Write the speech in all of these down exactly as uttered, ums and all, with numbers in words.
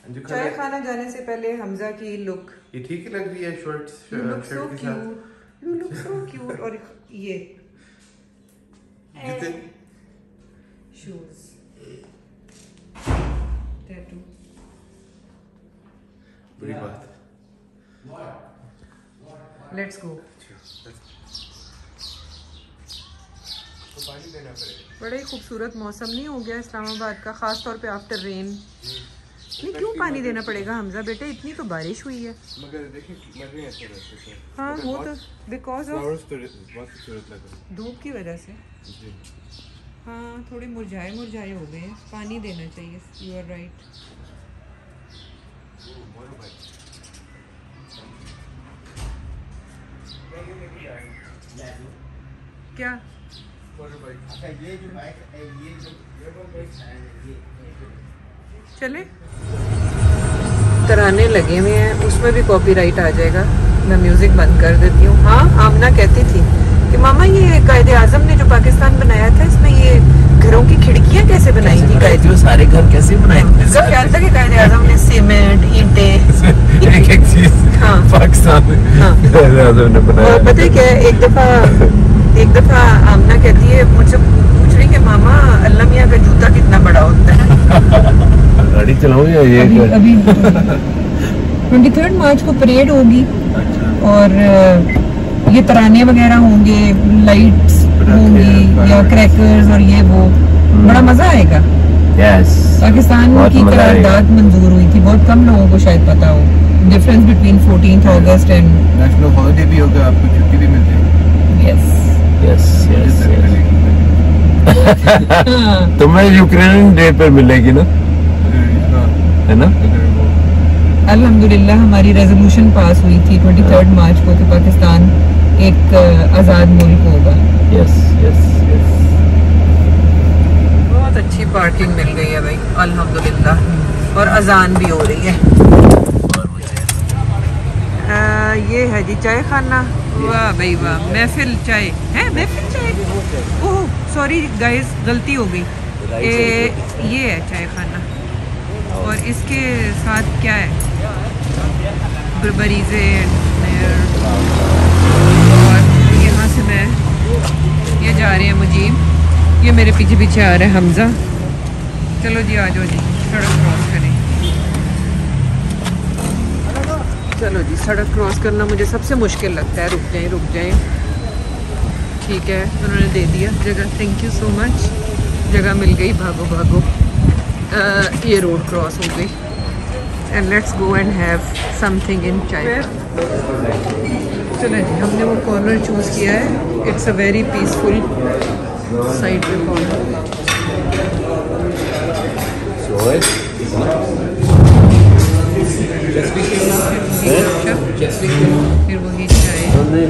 चाय खाना जाने से पहले हमजा की लुक ये ठीक ही लग रही है शर्ट शर्ट के साथ। You look so cute. और ये शूज टैटू बड़ी बात। Let's go. पानी देना पड़ेगा। बड़ा ही खूबसूरत मौसम नहीं हो गया इस्लामाबाद का, खास तौर पे आफ्टर रेन। नहीं क्यों पानी देना पड़ेगा हमजा बेटे, इतनी तो बारिश हुई है। मगर देखिए मर रहे हैं अच्छे से। हाँ वो तो बिकॉज ऑफ फ्लावर्स तो बहुत खूबसूरत लग रहे हैं धूप की वजह से। जी हाँ थोड़े मुरझाए मुरझाए हो गए, पानी देना चाहिए। You are right. क्या चले तराने लगे हुए हैं, उसमें भी कॉपीराइट आ जाएगा। मैं म्यूजिक बंद कर देती हूँ। हाँ आमना कहती थी कि मामा ये कायदे आजम ने जो पाकिस्तान बनाया था इसमें ये घरों की खिड़कियाँ कैसे बनाई थी? कायदे सारे घर कैसे बनाए थे? उसका ख्याल था कि कायदे आजम ने सीमेंट ईंटें एक एक चीज हाँ पाकिस्तान में हाँ कायदे आजम ने बनाया। और पता है क्या, एक दफा एक दफा आमना कहती है मुझसे, पूछ रही कि मामा अल्लाह मियाँ का जूता कितना बड़ा होता है? गाड़ी चलाऊं या ये अभी अभी ट्वेंटी थर्ड मार्च को परेड होगी और ये तराने वगैरह होंगे, लाइट्स होंगी या क्रैकर्स और ये वो, बड़ा मजा आएगा। यस पाकिस्तान की करारदाद मंजूर हुई थी, बहुत कम लोगों को शायद पता हो difference between fourteenth August and national holiday भी होगा, आपको छुट्टी भी मिल जाएगी। यस यस यस तुम्हें यूक्रेन डे पर मिलेगी ना, है ना? अल्हम्दुलिल्लाह हमारी रेजोल्यूशन पास हुई थी ट्वेंटी थर्ड मार्च को कि पाकिस्तान एक आज़ाद मुल्क होगा। Yes yes yes. बहुत अच्छी पार्किंग मिल गई है भाई अल्हम्दुलिल्लाह, और अजान भी हो रही है। आ, ये है जी चाय खाना। वाह भाई वाह, महफिल चाय है, महफिल चाय। ओह सॉरी गाइस, गलती हो गई। ए, ये है चाय खाना और इसके साथ क्या है, बरीज़े और यहाँ से मैं ये जा रहे हैं मुजीब, ये मेरे पीछे पीछे आ रहा है हमजा। चलो जी आ जाओ जी, सड़क क्रॉस करें। चलो जी, सड़क क्रॉस करना मुझे सबसे मुश्किल लगता है। रुक जाएं रुक जाएं ठीक है, उन्होंने दे दिया जगह, थैंक यू सो मच, जगह मिल गई, भागो भागो। uh, ये रोड क्रॉस हो गई and let's go and have something in chai. चलें जी, हमने वो कॉर्नर चूज़ किया है, it's a very peaceful side पे कॉर्नर। फिर वही चाय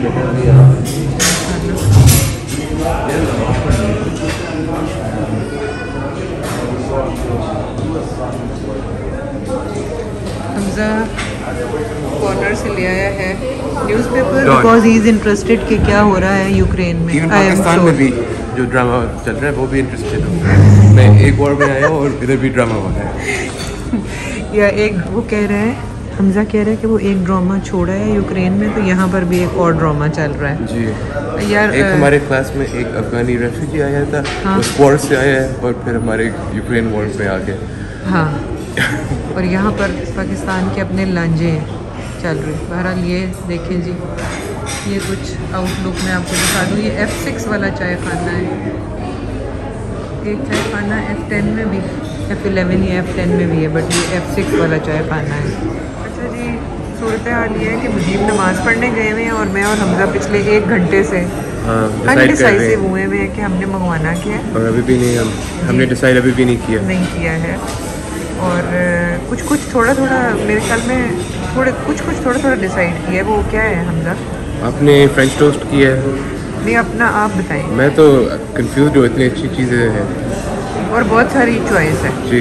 हमजा कॉर्नर से ले आया है newspaper, because he is interested कि क्या हो रहा है यूक्रेन में। इवन पाकिस्तान में भी जो ड्रामा चल रहा है वो भी इंटरेस्टेड हूँ मैं। एक और में आया हूँ और इधर भी ड्रामा हो रहा है। या एक वो कह रहा है, हमजा कह रहा है कि वो एक ड्रामा छोड़ा है यूक्रेन में, तो यहाँ पर भी एक और ड्रामा चल रहा है जी। यार। एक हमारे क्लास में एक अफगानी रेफ्यूजी आया था, हाँ। उस वॉर से आया है और फिर हमारे यूक्रेन वॉर पे आ गया। हाँ और यहाँ पर पाकिस्तान के अपने लांझे चल रहे। बहरहाल ये देखें जी, ये कुछ आउटलुक मैं आपको दिखा दूँ। ये एफ़ सिक्स वाला चाय खाना है, एक चाय खाना एफ़ टेन में भी, एफ़ इलेवन या एफ़ टेन में भी है, बट ये एफ़ सिक्स वाला चाय खाना है। अच्छा जी, सूरत हाल ये है कि मुजीब नमाज़ पढ़ने गए हुए हैं और मैं और हमजा पिछले एक घंटे से अनडिसाइसिव हुए हुए हैं कि हमने मंगवाना क्या है, और अभी भी नहीं, हम हमने डिसाइड अभी भी नहीं किया नहीं किया है। और कुछ कुछ थोड़ा थोड़ा मेरे ख्याल में थोड़े कुछ कुछ थोड़ा थोड़ा डिसाइड किया है। वो क्या है हमजा? आपने फ्रेंच टोस्ट किया है? नहीं अपना आप बताएं। मैं तो कंफ्यूज हूँ, इतनी अच्छी चीज़ें हैं और बहुत सारी चॉइस है जी।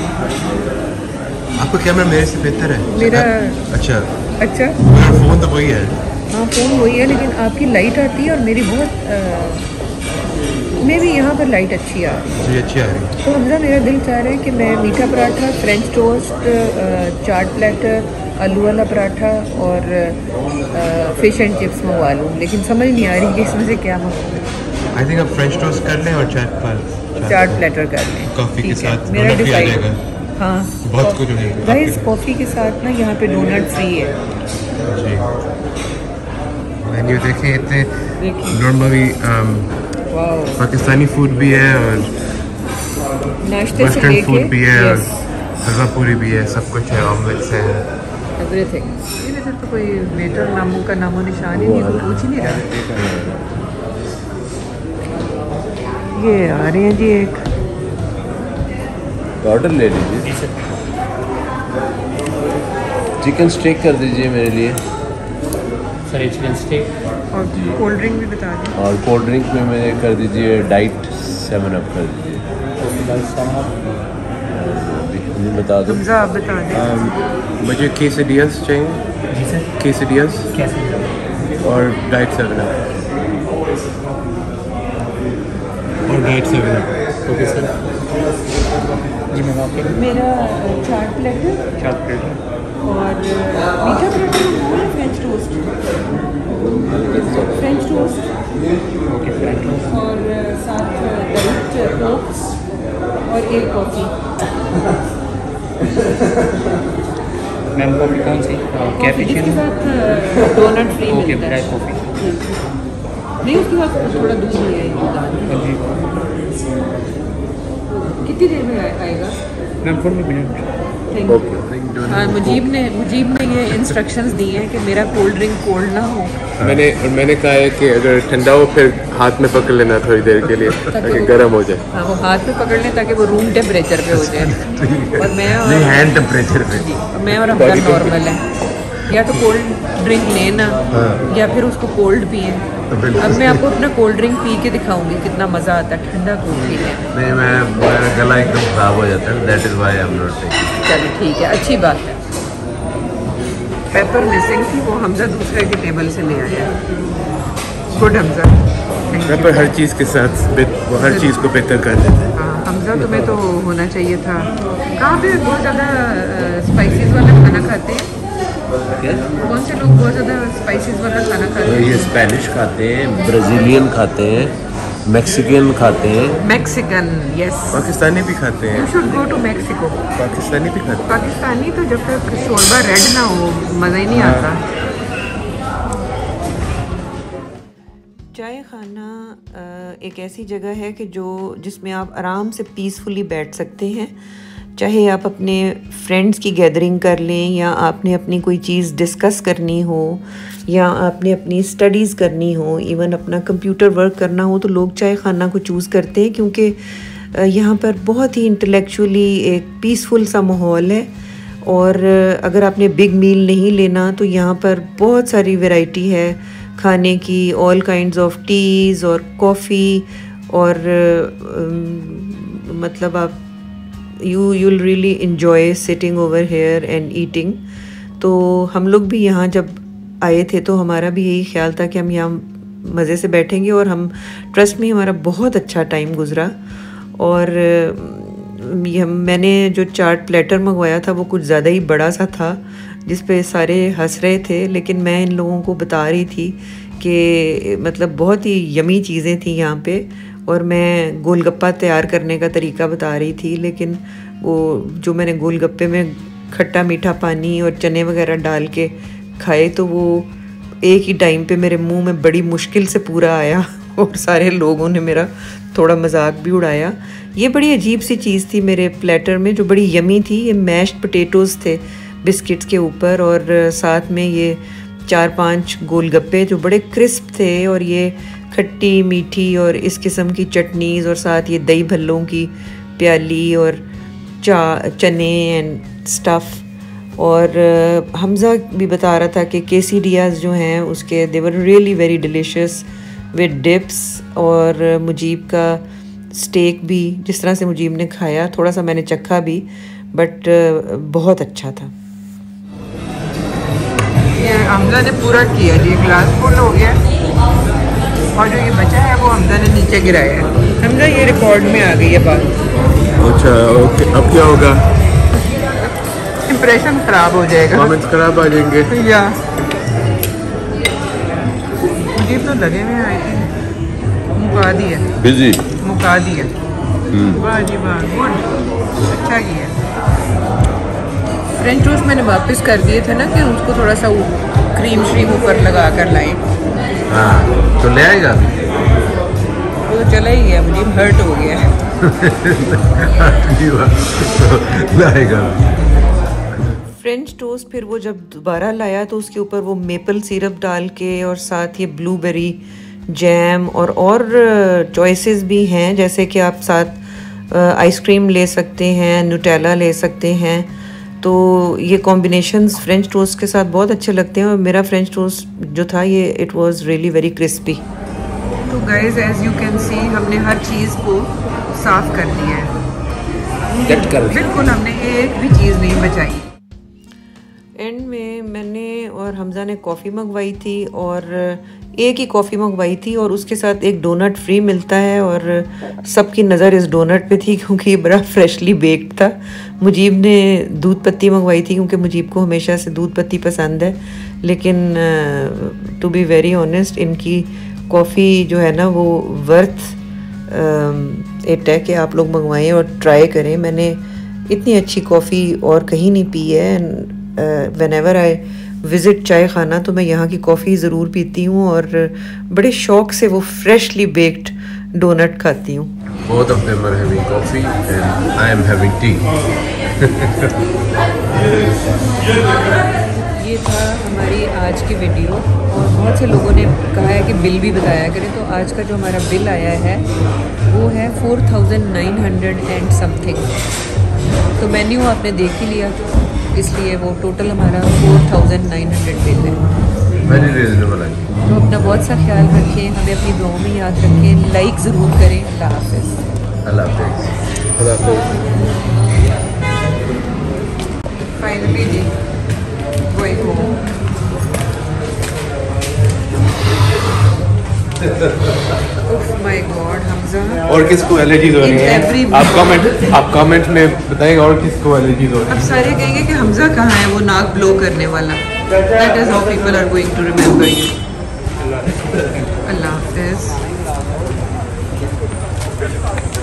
आपका कैमरा मेरे से बेहतर है मेरा। अच्छा अच्छा मेरा फ़ोन तो वही है। हाँ फ़ोन वही है, लेकिन आपकी लाइट आती है और मेरी बहुत इसमें भी यहाँ पर लाइट अच्छी आ रही है। जी अच्छी आ रही है। तो हमजा मेरा दिल चाह रहा है कि मैं मीठा पराठा, फ्रेंच टोस्ट, चाट प्लेटर, आलू वाला पराठा और फ़िश एंड चिप्स मंगवा लूँ, लेकिन समझ नहीं आ रही कि इसमें से क्या मंगवाऊँ। आई थिंक आप फ्रेंच टोस्ट कर लें और चाट पर चाट प्लेटर कर लें कॉफ़ी के साथ। मेरा डोनट भी आ डिसाइड। जाएगा। हाँ बहुत कुछ हो जाएगा गाइस, कॉफ़ी के साथ ना यहाँ पे डोनट फ्री है। जी मेन्यू देखें, इतने देखिए नॉर्मली वाओ, पाकिस्तानी फूड भी है और नाश्ते से वेस्टर्न लेके फूड भी है और यस हलवा पूरी भी है, सब कुछ है, ऑमलेट्स है। एवरीथिंग। ये इधर तो कोई वेटर नामों का नामो निशान ही नहीं, कोई पूछ ही नहीं रहा। ये आ रहे हैं जी, एक ऑर्डर ले लीजिए। चिकन स्टेक कर दीजिए मेरे लिए। सर चिकन स्टेक और कोल्ड ड्रिंक भी बता दें। और कोल्ड ड्रिंक में मेरे कर दीजिए डाइट सेवन अप कर दीजिए। नहीं बता दो। हमजा आप बता दें। मुझे केसडियास चाहिए। जी सर केसडियास कैसे और डाइट सेवन अप और diet seven up. Okay sir ji ma'am आपके मेरा चाट प्लेटर चाट प्लेट और मीठा paratha, French toast, French toast okay French toast और साथ डाइट कोक्स और एक कॉफ़ी। मैम कॉफ़ी कौन सी इसके कैपेचिनो साथ डोनट फ्री ओके मिलता ब्लैक है। कॉफ़ी नहीं, उसके बाद थोड़ा दूध नहीं आएगा। जी कितनी देर में आए- आएगा? Ma'am four minute thank you. हाँ, मुजीब ने मुजीब ने ये इंस्ट्रक्शंस दी हैं कि मेरा कोल्ड ड्रिंक कोल्ड ना हो। मैंने और मैंने कहा है कि अगर ठंडा हो फिर हाथ में पकड़ लेना थोड़ी देर के लिए ताकि वो- गर्म हो जाए। हाँ, वो हाथ में पकड़ लें ताकि वो रूम टेम्परेचर पे हो जाए। और मैं और नहीं, हैंड टेम्परेचर पे। जी, मैं और हमजा नॉर्मल है। या तो कोल्ड ड्रिंक लेना या फिर उसको कोल्ड पिए। अब मैं आपको अपना कोल्ड ड्रिंक पी के दिखाऊंगी कितना मज़ा आता है ठंडा कोल्ड पीने में। नहीं, मैं मेरा गला एकदम खराब हो जाता है, that is why I am not taking. चलो ठीक है, अच्छी बात है। पेपर मिसिंग थी, वो हमजा दूसरे के टेबल से ले आया। Good Hamza, thank you. पर हर चीज़ के साथ बेत- वो हर चीज़ को बेहतर कर देते हैं। हाँ, हमजा तुम्हें तो होना चाहिए था। कहाँ पे बहुत ज़्यादा स्पाइसेस वाला खाना खाते हैं? कौन से लोग बहुत ज़्यादा स्पाइसेस वाला खाना खाते तो हैं? ये स्पेनिश खाते हैं, ब्राज़ीलियन खाते हैं, मैक्सिकन खाते हैं। Mexican, yes. पाकिस्तानी भी खाते यू हैं। Should go to Mexico. Pakistani भी खाते पाकिस्तानी तो जब तक शोरबा रेड ना हो मज़ा ही नहीं आता। चाय खाना एक ऐसी जगह है कि जो जिसमें आप आराम से पीसफुली बैठ सकते हैं, चाहे आप अपने फ्रेंड्स की गैदरिंग कर लें या आपने अपनी कोई चीज़ डिस्कस करनी हो या आपने अपनी स्टडीज़ करनी हो, इवन अपना कंप्यूटर वर्क करना हो, तो लोग चाय खाना को चूज़ करते हैं क्योंकि यहाँ पर बहुत ही इंटेलेक्चुअली एक पीसफुल सा माहौल है। और अगर आपने बिग मील नहीं लेना तो यहाँ पर बहुत सारी वैरायटी है खाने की, ऑल काइंड्स ऑफ टीज़ और कॉफ़ी और uh, मतलब आप you you'll really enjoy sitting over here and eating. तो हम लोग भी यहाँ जब आए थे तो हमारा भी यही ख्याल था कि हम यहाँ मज़े से बैठेंगे और हम ट्रस्ट में हमारा बहुत अच्छा टाइम गुज़रा। और ये मैंने जो चाट प्लेटर मंगवाया था वो कुछ ज़्यादा ही बड़ा सा था जिस पे सारे हंस रहे थे, लेकिन मैं इन लोगों को बता रही थी कि मतलब बहुत ही यमी चीज़ें थी यहाँ पे और मैं गोलगप्पा तैयार करने का तरीका बता रही थी। लेकिन वो जो मैंने गोलगप्पे में खट्टा मीठा पानी और चने वगैरह डाल के खाए तो वो एक ही टाइम पे मेरे मुंह में बड़ी मुश्किल से पूरा आया और सारे लोगों ने मेरा थोड़ा मजाक भी उड़ाया। ये बड़ी अजीब सी चीज़ थी मेरे प्लेटर में जो बड़ी यमी थी। ये मैश्ड पोटैटोज़ थे बिस्किट्स के ऊपर और साथ में ये चार पांच गोलगप्पे जो बड़े क्रिस्प थे और ये खट्टी मीठी और इस किस्म की चटनीज़ और साथ ये दही भल्लों की प्याली और चा चने एंड स्टफ़। और हमज़ा भी बता रहा था कि केसीडियाज़ जो हैं उसके they were really very delicious with dips. और मुजीब का स्टेक भी जिस तरह से मुजीब ने खाया, थोड़ा सा मैंने चखा भी, बट बहुत अच्छा था। ये हमज़ा ने पूरा किया जी, ग्लास फुल हो गया और जो ये बचा है वो हमज़ा ने नीचे गिराया है। हमजा ये रिकॉर्ड में आ गई है बात। अच्छा ओके, अब क्या होगा? इम्प्रेशन खराब हो जाएगा। कमेंट्स खराब आ जाएंगे। या मुझे तो लगे हुए आई थिंक मुका दी है, बिजी मुका दी है। वाह जी वाह, गुड, अच्छा किया। फ्रेंच टोस्ट मैंने वापस कर दिए थे ना कि उसको थोड़ा सा क्रीम श्रीम ऊपर लगा कर लाएं। हाँ तो ले आएगा अभी। वो तो चला ही गया, मुझे हर्ट हो गया है। लाएगा फ्रेंच टोस्ट फिर वो जब दोबारा लाया तो उसके ऊपर वो मेपल सिरप डाल के और साथ ये ब्लूबेरी जैम और और चॉइसेस भी हैं, जैसे कि आप साथ आइसक्रीम ले सकते हैं, न्यूटेला ले सकते हैं। तो ये कॉम्बिनेशंस फ्रेंच टोस्ट के साथ बहुत अच्छे लगते हैं और मेरा फ्रेंच टोस्ट जो था ये it was really very crispy. तो guys as you can see हमने हर चीज़ को साफ कर दिया है, कट कर दिया। बिल्कुल हमने एक भी चीज़ नहीं बचाई। एंड में मैंने और हमजा ने कॉफ़ी मंगवाई थी और एक ही कॉफ़ी मंगवाई थी और उसके साथ एक डोनट फ्री मिलता है और सबकी नज़र इस डोनट पे थी क्योंकि ये बड़ा फ्रेशली बेक्ड था। मुजीब ने दूध पत्ती मंगवाई थी क्योंकि मुजीब को हमेशा से दूध पत्ती पसंद है, लेकिन टू बी वेरी ऑनेस्ट इनकी कॉफ़ी जो है ना वो वर्थ इट है कि आप लोग मंगवाएं और ट्राई करें। मैंने इतनी अच्छी कॉफ़ी और कहीं नहीं पी है। व्हेनेवर आई विज़िट चाय खाना तो मैं यहाँ की कॉफ़ी ज़रूर पीती हूँ और बड़े शौक़ से वो फ्रेशली बेक्ड डोनट खाती हूँ। Both of them are having coffee and I am having tea. ये था हमारी आज की वीडियो और बहुत से लोगों ने कहा है कि बिल भी बताया करें, तो आज का जो हमारा बिल आया है वो है four thousand nine hundred and something. तो मेन्यू आपने देख ही लिया इसलिए वो टोटल हमारा four thousand nine hundred bill है। Very reasonable है। तो अपना बहुत सा ख्याल रखें, हमें अपनी दुआओं में याद रखें, लाइक ज़रूर करें। अल्लाह हाफ़िज़। अल्लाह हाफ़िज़। अल्लाह हाफ़िज़। फाइनली जी going home. Oh my God Hamza. और किसको एलर्जीज हो रही है? आप कमेंट आप कमेंट में बताएंगे और किसको एलर्जीज हो रही अब सारे कहेंगे कि हमजा कहाँ है वो नाक ब्लो करने वाला। That is how people are going to remember you. अल्लाह हाफ़िज़।